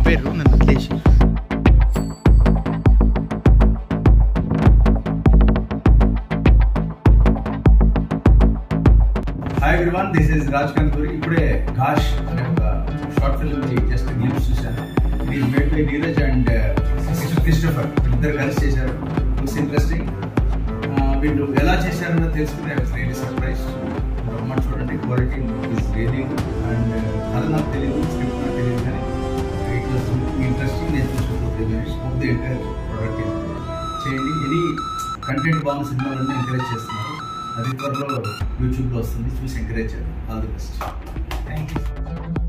వెళ్ళిపోయారు నన్ను వదిలేసి. Hi everyone, this is Raj Kanduri. ఇప్పుడే ఘాష్ అనే ఒక షార్ట్ ఫిల్మ్ జస్ట్ గ్లింప్స్ చూశాను. ఇది made by Neeraj and Christopher, ఇద్దరు కలిసి చేశారు. It's interesting. వీళ్ళు ఎలా చేశారో తెలుసుకునే రియలీ సర్ప్రైజ్. రమ్మని చూడండి, quality is really good. And కథ నాకు తెలియదు, స్క్రిప్ట్ నాకు తెలియదు, కానీ ఇట్ వాస్ ఇంట్రెస్టింగ్. నేను చూసాను 3 minutes of the entire product చేయండి. ఎనీ కంటెంట్ బాగున్న సినిమాలన్నీ ఎంకరేజ్ చేస్తున్నారు. అది త్వరలో యూట్యూబ్లో వస్తుంది, చూసి ఎంకరేజ్ చేయండి. All the best. Thank you.